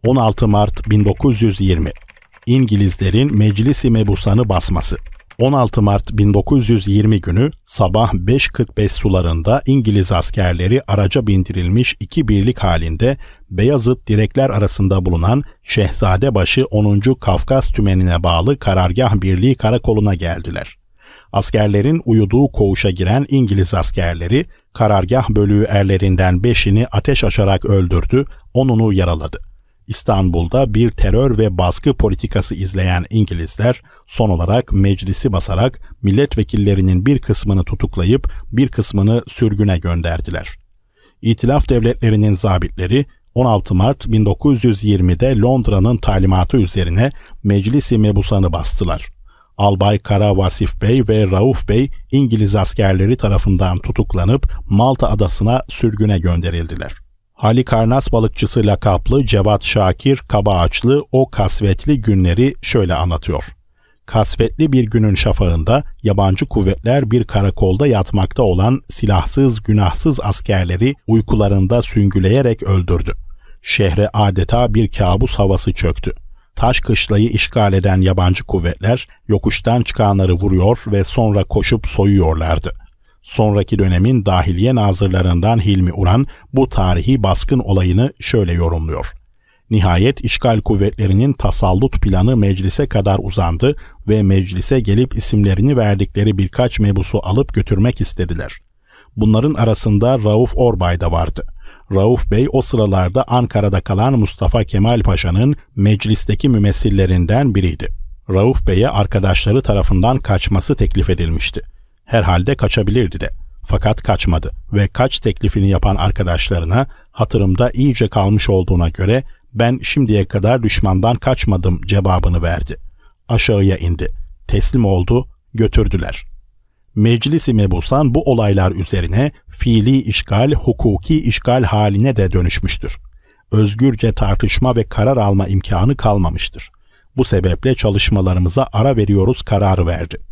16 Mart 1920 İngilizlerin Meclis-i Mebusan'ı basması. 16 Mart 1920 günü sabah 5:45 sularında İngiliz askerleri araca bindirilmiş 2 birlik halinde Beyazıt direkler arasında bulunan Şehzadebaşı 10. Kafkas Tümeni'ne bağlı Karargah Birliği karakoluna geldiler. Askerlerin uyuduğu koğuşa giren İngiliz askerleri karargah bölüğü erlerinden 5'ini ateş açarak öldürdü, 10'unu yaraladı. İstanbul'da bir terör ve baskı politikası izleyen İngilizler son olarak meclisi basarak milletvekillerinin bir kısmını tutuklayıp bir kısmını sürgüne gönderdiler. İtilaf devletlerinin zabitleri 16 Mart 1920'de Londra'nın talimatı üzerine Meclis-i Mebusan'ı bastılar. Albay Kara Vasif Bey ve Rauf Bey İngiliz askerleri tarafından tutuklanıp Malta adasına sürgüne gönderildiler. Halikarnas balıkçısı lakaplı Cevat Şakir Kabaağaçlı o kasvetli günleri şöyle anlatıyor. Kasvetli bir günün şafağında yabancı kuvvetler bir karakolda yatmakta olan silahsız günahsız askerleri uykularında süngüleyerek öldürdü. Şehre adeta bir kabus havası çöktü. Taş kışlayı işgal eden yabancı kuvvetler yokuştan çıkanları vuruyor ve sonra koşup soyuyorlardı. Sonraki dönemin dahiliye nazırlarından Hilmi Uran bu tarihi baskın olayını şöyle yorumluyor. Nihayet işgal kuvvetlerinin tasallut planı meclise kadar uzandı ve meclise gelip isimlerini verdikleri birkaç mebusu alıp götürmek istediler. Bunların arasında Rauf Orbay da vardı. Rauf Bey o sıralarda Ankara'da kalan Mustafa Kemal Paşa'nın meclisteki mümessillerinden biriydi. Rauf Bey'e arkadaşları tarafından kaçması teklif edilmişti. Herhalde kaçabilirdi de. Fakat kaçmadı ve kaç teklifini yapan arkadaşlarına hatırımda iyice kalmış olduğuna göre ben şimdiye kadar düşmandan kaçmadım cevabını verdi. Aşağıya indi. Teslim oldu, götürdüler. Meclis-i Mebusan bu olaylar üzerine fiili işgal, hukuki işgal haline de dönüşmüştür. Özgürce tartışma ve karar alma imkanı kalmamıştır. Bu sebeple çalışmalarımıza ara veriyoruz kararı verdi.